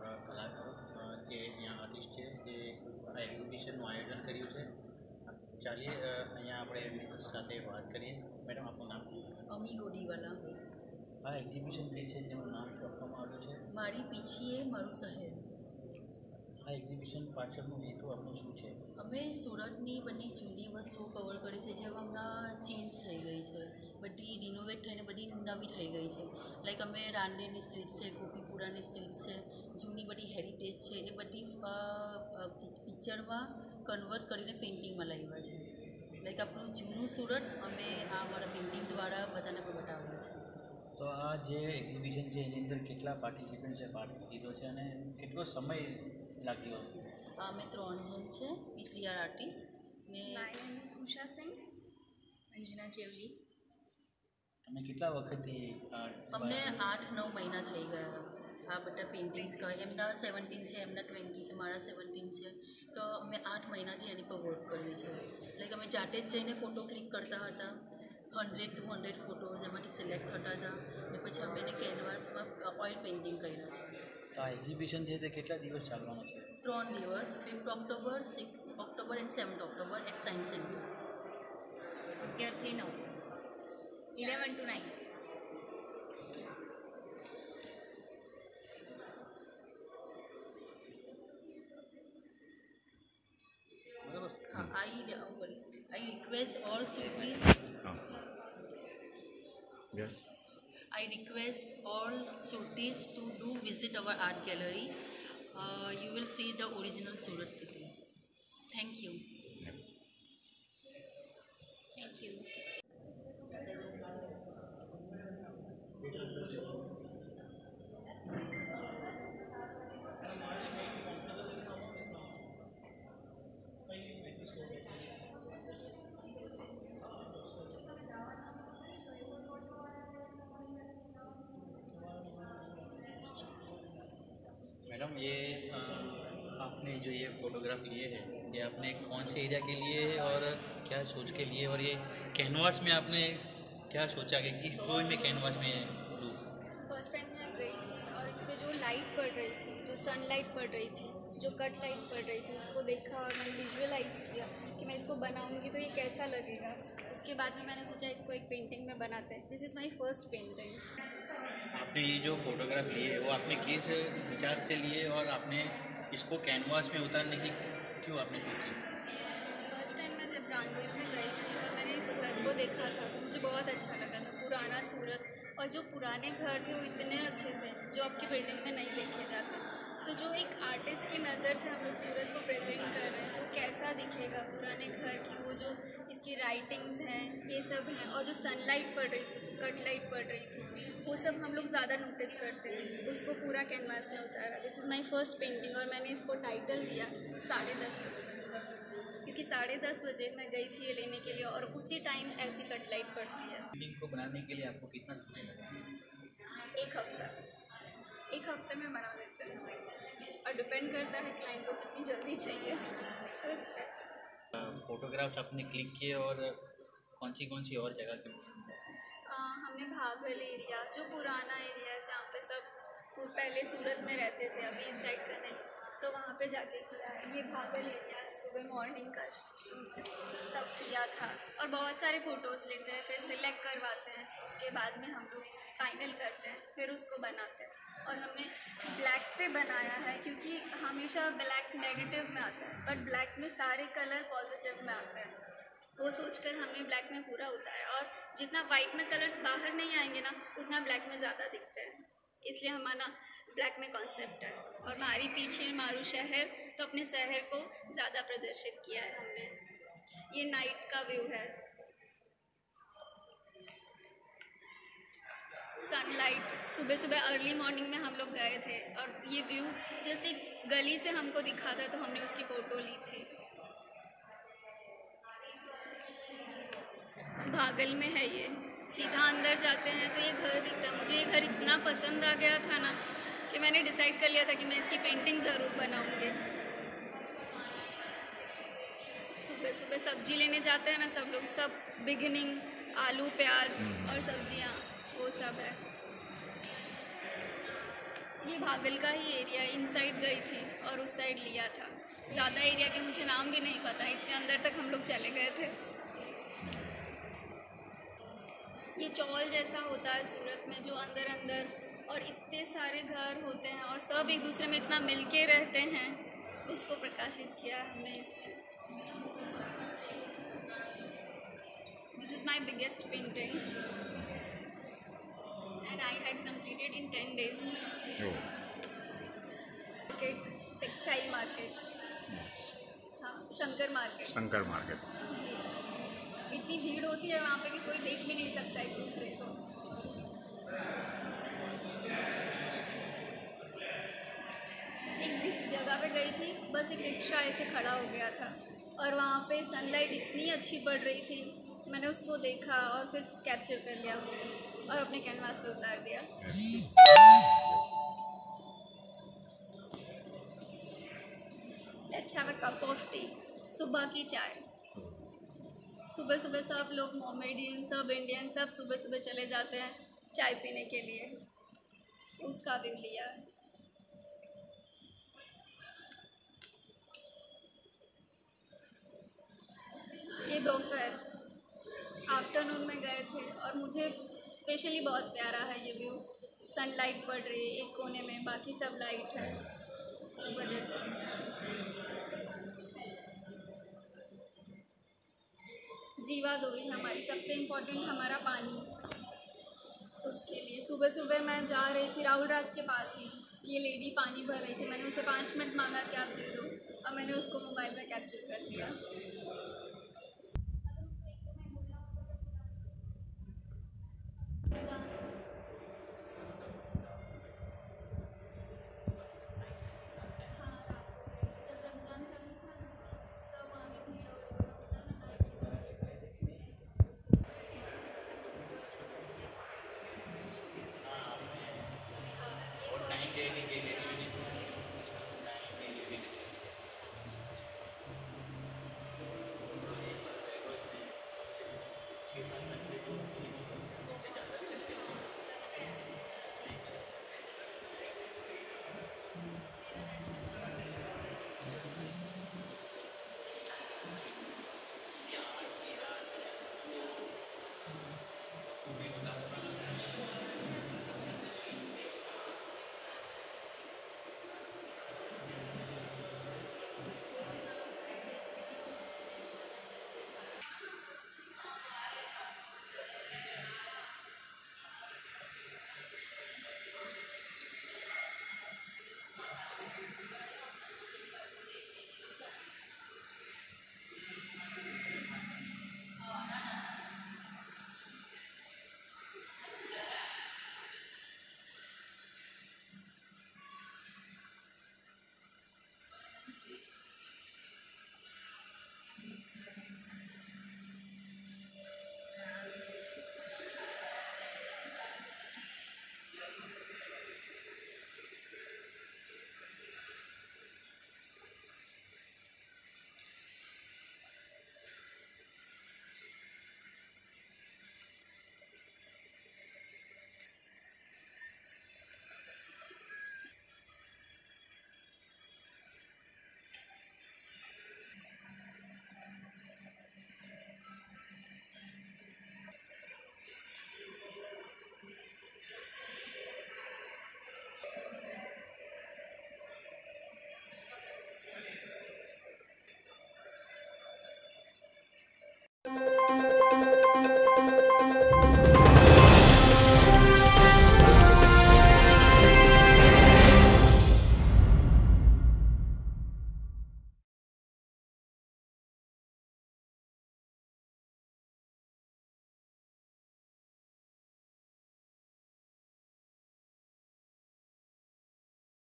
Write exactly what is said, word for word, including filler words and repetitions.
કલાકારો જે અહીંયા આર્ટિસ્ટ છે જે આ એક્ઝિબિશનનું આયોજન કર્યું છે. ચાલીએ અહીંયા આપણે એમની સાથે વાત કરીએ. મેડમ આપનું નામ? અમી ગોડીવાલા. આ એક્ઝિબિશન જે છે તેનું નામ શું આપવામાં આવ્યું છે? મારી પીછીએ મારું શહેર. આ એક્ઝિબિશન પાછળનો હેતુ આપણો શું છે? અમે સુરતની બધી જૂની વસ્તુઓ કવર કરી છે જે હમણાં ચેન્જ થઈ ગઈ છે, બધી રિનોવેટ થઈને બધી નવી થઈ ગઈ છે. લાઈક અમે રાંદેરની સ્ટ્રીટ છે, ગોપીપુરાની સ્ટ્રીટ છે, જૂની બધી હેરિટેજ છે, એ બધી પિક્ચરમાં કન્વર્ટ કરીને પેઇન્ટિંગમાં લાવ્યા છે. લાઈક આપણું જૂનું સુરત અમે આ અમારા પેઇન્ટિંગ દ્વારા બધાને બતાવ્યા છે. તો આ જે એક્ઝિબિશન છે એની અંદર કેટલા પાર્ટિસિપન્ટ્સે ભાગ લીધો છે અને કેટલો સમય લાગ્યો? અમે ત્રણ જણ છે, વી થ્રી આર આર્ટિસ્ટ. ને my name is Usha Singh, Anjana Chevali. તમે કેટલા વખતથી અમને આઠ નવ મહિના થઈ ગયા આ બધા પેઇન્ટિંગ્સ કરે. એમના સેવન્ટીન છે, એમના ટ્વેન્ટી છે, મારા સેવન્ટીન છે. તો અમે આઠ મહિનાથી એની પર વર્ક કરીએ છીએ. લાઈક અમે જાતે જ જઈને ફોટો ક્લિક કરતા હતા, હંડ્રેડ ટુ હંડ્રેડ ફોટોઝ એમાંથી સિલેક્ટ થતા હતા ને પછી અમે એને કેનવાસમાં ઓઇલ પેઇન્ટિંગ કર્યા છે. તો આ એક્ઝિબિશન છે તે કેટલા દિવસ ચાલવાનું છે? ત્રણ દિવસ, fifth October, six October and seventh October at science centre. અગિયારથી નવ, eleven to nine. I, I request all students. Yes. I request all Surtis to do visit our art gallery. Uh, you will see the original Surat city. Thank you. Yeah. Thank you. Madam ये आ, आपने जो ये photograph लिए हैं ये आपने कौन से एरिया के लिए है और क्या सोच के लिए, और ये कैनवास में आपने क्या सोचा कि किस गोल में कैनवास में लूँ? फर्स्ट टाइम मैं गई थी और इस पर जो लाइट पड़ रही थी, जो सनलाइट पड़ रही थी, जो कट लाइट पड़ रही थी, उसको देखा और मैंने विजुअलाइज़ किया कि मैं इसको बनाऊंगी तो ये कैसा लगेगा. उसके बाद में मैंने सोचा इसको एक पेंटिंग में बनाते हैं. This is my first painting. आपने ये जो फोटोग्राफ लिए वो आपने किस विचार से लिए और आपने इसको कैनवास में उतारने की क्यों आपने सोची? फर्स्ट टाइम मैं जब रांदेर में गई थी और मैंने इस घर को देखा था तो मुझे बहुत अच्छा लगा था. पुराना सूरत, और जो पुराने घर थे वो इतने अच्छे थे जो आपकी बिल्डिंग में नहीं देखे जाते. तो जो एक आर्टिस्ट की नज़र से हम लोग सूरत को प्रेजेंट कर रहे हैं तो कैसा दिखेगा पुराने घर की, वो जो इसकी राइटिंग्स हैं ये सब हैं, और जो सनलाइट पड़ रही थी, जो कट लाइट पड़ रही थी, वो सब हम लोग ज़्यादा नोटिस करते हैं. उसको पूरा कैनवास में उतारा. This is my first painting और मैंने इसको टाइटल दिया साढ़े दस बजे, क्योंकि साढ़े दस बजे मैं गई थी ये लेने के लिए और उसी टाइम ऐसी कट लाइट पड़ती है. पेंटिंग को बनाने के लिए आपको कितना समय लगा? एक हफ्ता एक हफ्ते में बना देते हैं और डिपेंड करता है क्लाइंट को कितनी जल्दी चाहिए. तो इसका फोटोग्राफ्स आपने क्लिक किए और कौन सी कौन सी और जगह के? हमने भागल एरिया, जो पुराना एरिया है जहाँ पे सब पहले सूरत में रहते थे, अभी इस साइड का नहीं, तो वहाँ पे जाके किया. ये भागल एरिया है, सुबह मॉर्निंग का शूट तब किया था. और बहुत सारे फ़ोटोज़ लेते हैं, फिर सिलेक्ट करवाते हैं, उसके बाद में हम लोग फाइनल करते हैं, फिर उसको बनाते हैं. और हमने ब्लैक पे बनाया है क्योंकि हमेशा ब्लैक नेगेटिव में आता है, बट ब्लैक में सारे कलर पॉजिटिव में आते हैं. वो सोचकर हमने ब्लैक में पूरा उतारा. और जितना वाइट में कलर्स बाहर नहीं आएंगे ना उतना ब्लैक में ज़्यादा दिखते हैं, इसलिए हमारा ब्लैक में कॉन्सेप्ट है. और हमारी पीछे मारू शहर, तो अपने शहर को ज़्यादा प्रदर्शित किया है हमने. ये नाइट का व्यू है, सनलाइट. सुबह सुबह अर्ली मॉर्निंग में हम लोग गए थे और ये व्यू जस्ट एक गली से हमको दिखा था तो हमने उसकी फ़ोटो ली थी. भागल में है ये, सीधा अंदर जाते हैं तो ये घर दिखता है. मुझे ये घर इतना पसंद आ गया था ना कि मैंने डिसाइड कर लिया था कि मैं इसकी पेंटिंग ज़रूर बनाऊंगी. सुबह सुबह सब्जी लेने जाते हैं ना सब लोग, सब बिगिनिंग आलू प्याज और सब्जियां वो सब है. ये भागल का ही एरिया, इनसाइड गई थी और उस साइड लिया था। ज़्यादा एरिया के मुझे नाम भी नहीं पता, इतने अंदर तक हम लोग चले गए थे। ये चौल जैसा होता है सूरत में, जो अंदर अंदर, और इतने सारे घर होते हैं और सब एक दूसरे में इतना मिलके रहते हैं, उसको प्रकाशित किया है हमने इसमें। This is my biggest painting and I had completed in ten days. Market, textile market, हाँ, शंकर मार्केट। शंकर मार्केट जी, इतनी भीड़ होती है वहाँ पे कि कोई देख भी नहीं सकता एक दूसरे को। एक जगह पे गई थी, बस एक रिक्शा ऐसे खड़ा हो गया था और वहाँ पे सनलाइट इतनी अच्छी पड़ रही थी, मैंने उसको देखा और फिर कैप्चर कर लिया उसको और अपने कैनवास पे उतार दिया। Let's have a cup of tea, सुबह की चाय। सुबह सुबह सब लोग मोमेडियन, सब इंडियन, सब सुबह सुबह चले जाते हैं चाय पीने के लिए। उसका व्यू लिया। ये दोपहर आफ्टरनून में गए थे और मुझे स्पेशली बहुत प्यारा है ये व्यू। सनलाइट पड़ रही है एक कोने में, बाकी सब लाइट है, इस वजह से। जीवा दोरी हमारी सबसे इम्पोर्टेंट, हमारा पानी, उसके लिए सुबह सुबह मैं जा रही थी राहुल राज के पास ही, ये लेडी पानी भर रही थी, मैंने उसे पाँच मिनट मांगा कि आप दे दो और मैंने उसको मोबाइल में कैप्चर कर लिया।